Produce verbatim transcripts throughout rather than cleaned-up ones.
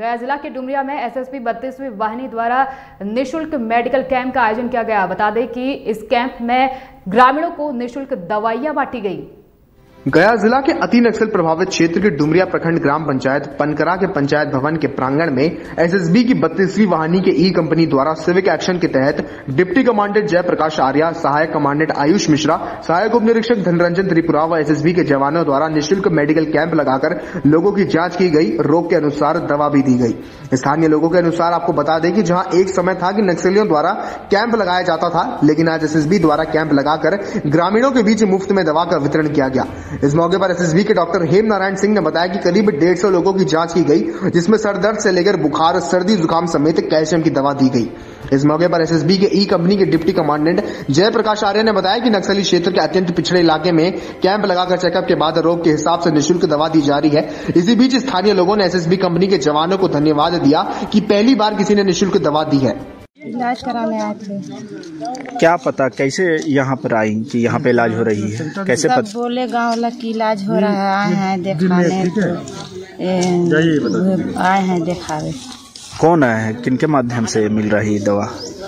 गया जिला के डुमरिया में एसएसबी बत्तीसवीं वाहिनी द्वारा निःशुल्क मेडिकल कैंप का आयोजन किया गया। बता दें कि इस कैंप में ग्रामीणों को निःशुल्क दवाइयां बांटी गई। गया जिला के अति नक्सल प्रभावित क्षेत्र के डुमरिया प्रखंड ग्राम पंचायत पनकरा के पंचायत भवन के प्रांगण में एसएसबी की बत्तीसवीं वाहिनी के ई कंपनी द्वारा सिविक एक्शन के तहत डिप्टी कमांडेंट जयप्रकाश आर्या, सहायक कमांडेंट आयुष मिश्रा, सहायक उप निरीक्षक धनरंजन त्रिपुरा व एसएसबी के जवानों द्वारा निःशुल्क मेडिकल कैंप लगाकर लोगों की जाँच की गई। रोग के अनुसार दवा भी दी गई। स्थानीय लोगों के अनुसार आपको बता दें कि जहाँ एक समय था कि नक्सलियों द्वारा कैंप लगाया जाता था, लेकिन आज एसएसबी द्वारा कैंप लगाकर ग्रामीणों के बीच मुफ्त में दवा का वितरण किया गया। इस मौके पर एसएसबी के डॉक्टर हेम नारायण सिंह ने बताया कि करीब डेढ़ सौ लोगों की जांच की गई, जिसमें सर दर्द से लेकर बुखार, सर्दी, जुकाम समेत कैल्शियम की दवा दी गई। इस मौके पर एसएसबी के ई कंपनी के डिप्टी कमांडेंट जयप्रकाश आर्य ने बताया कि नक्सली क्षेत्र के अत्यंत पिछड़े इलाके में कैंप लगाकर चेकअप के बाद रोग के हिसाब से निःशुल्क दवा दी जा रही है। इसी बीच स्थानीय लोगों ने एसएसबी कंपनी के जवानों को धन्यवाद दिया कि पहली बार किसी ने निःशुल्क दवा दी है। इलाज कराने आए थे। क्या पता कैसे यहाँ पर आई कि यहाँ पे इलाज हो रही है? कैसे सब पता? बोले गाँव वाला की इलाज हो रहा है, आए हैं दिखाने, तो आए हैं दिखावे। कौन आया है, किनके माध्यम से मिल रही दवा?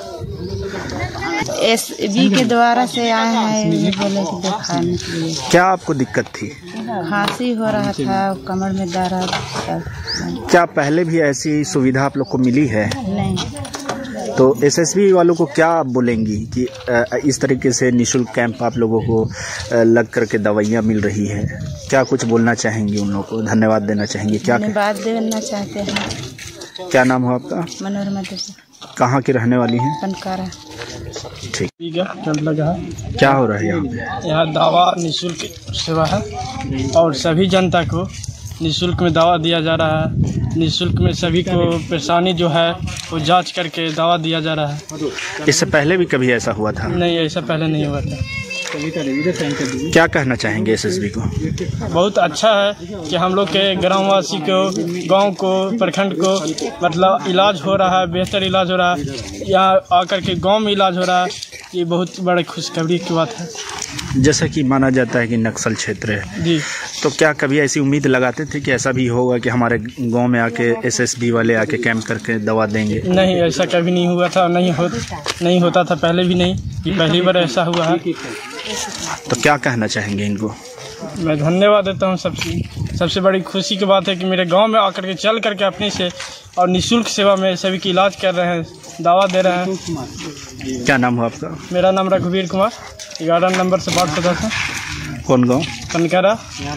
एसबी के द्वारा से आए हैं, ये बोले कि दिखाने के लिए। क्या आपको दिक्कत थी? खांसी हो रहा था, कमर में दर्द। क्या पहले भी ऐसी सुविधा आप लोग को मिली है? नहीं। तो एसएसबी वालों को क्या आप बोलेंगी कि इस तरीके से निःशुल्क कैंप आप लोगों को लग करके दवाइयाँ मिल रही है? क्या कुछ बोलना चाहेंगी उन लोगों को, धन्यवाद देना चाहेंगे? क्या धन्यवाद देना चाहते हैं। क्या नाम हो आपका? मनोरमा देवी। कहाँ की रहने वाली हैं? पनकारा। ठीक। कैंप लगा है। क्या हो रहा है यहाँ पे? यहाँ दवा निःशुल्क सेवा है और सभी जनता को निःशुल्क में दवा दिया जा रहा है। निःशुल्क में सभी को परेशानी जो है वो जांच करके दवा दिया जा रहा है। इससे पहले भी कभी ऐसा हुआ था? नहीं, ऐसा पहले नहीं हुआ था। क्या कहना चाहेंगे एसएसबी को? बहुत अच्छा है कि हम लोग के ग्रामवासी को, गांव को, प्रखंड को मतलब इलाज हो रहा है, बेहतर इलाज हो रहा है। यहाँ आकर के गांव में इलाज हो रहा है, ये बहुत बड़ी खुशखबरी की बात है। जैसा कि माना जाता है कि नक्सल क्षेत्र है जी, तो क्या कभी ऐसी उम्मीद लगाते थे कि ऐसा भी होगा कि हमारे गांव में आके एसएसबी वाले आके कैंप करके दवा देंगे? नहीं, ऐसा कभी नहीं हुआ था, नहीं हो नहीं होता था पहले भी नहीं, कि पहली बार ऐसा हुआ है। तो क्या कहना चाहेंगे इनको? मैं धन्यवाद देता हूँ। सबसे सबसे बड़ी खुशी की बात है कि मेरे गांव में आकर के चल करके अपने से और निःशुल्क सेवा में सभी की इलाज कर रहे हैं, दवा दे रहे हैं। क्या नाम हो आपका? मेरा नाम रघुवीर कुमार, ग्यारह नंबर से बात करता था। कौन गाँव? पनकरा।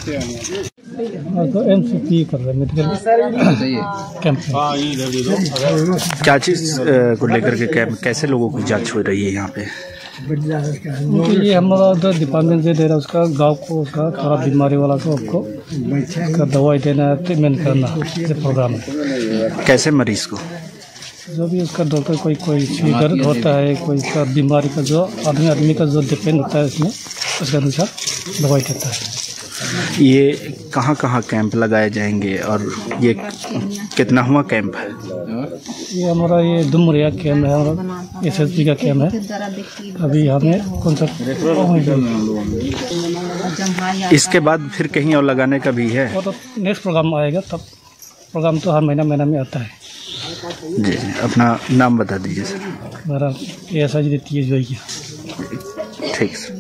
तो एमसीपी कर रहे मेडिकल कैंप। क्या चीज़ को लेकर के कैंप, कैसे लोगों की जांच हो रही है यहाँ पे? उनके लिए हमारा उधर डिपार्टमेंट से दे रहा है, उसका गांव को, उसका खराब बीमारी वाला को आपको का दवाई देना, ट्रीटमेंट करना, ये प्रोग्राम है। कैसे मरीज को? जो भी उसका डॉक्टर कोई कोई दर्द होता है, कोई का बीमारी का जो आदमी आदमी का जो डिपेंड होता है इसमें, उसके अनुसार दवाई देता है। ये कहाँ कहाँ कैंप लगाए जाएंगे और ये कितना हुआ कैंप है? ये हमारा ये डुमरिया कैंप है, हमारा एसएसबी का कैंप है। अभी हमें कौन सा इसके बाद फिर कहीं और लगाने का भी है? वो तो नेक्स्ट प्रोग्राम आएगा, तब प्रोग्राम तो हर महीना महीना में आता है। जी जी, अपना नाम बता दीजिए सर। मेरा एस आई देती है जो है। ठीक सर।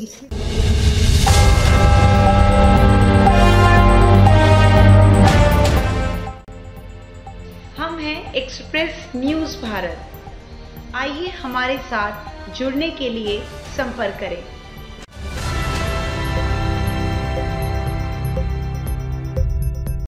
हम हैं एक्सप्रेस न्यूज़ भारत। आइए हमारे साथ जुड़ने के लिए संपर्क करें।